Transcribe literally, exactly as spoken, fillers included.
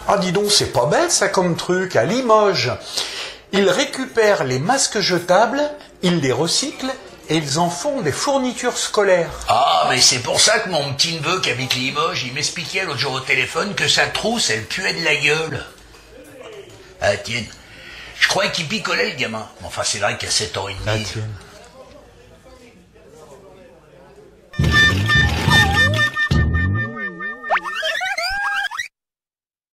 Ah, dis donc, c'est pas bête ça comme truc. À Limoges, ils récupèrent les masques jetables, ils les recyclent et ils en font des fournitures scolaires. Ah, mais c'est pour ça que mon petit-neveu qui habite Limoges, il m'expliquait l'autre jour au téléphone que sa trousse, elle puait de la gueule. Ah, tiens, je croyais qu'il picolait le gamin. Enfin, c'est vrai qu'à sept ans et demi... Ah, tiens.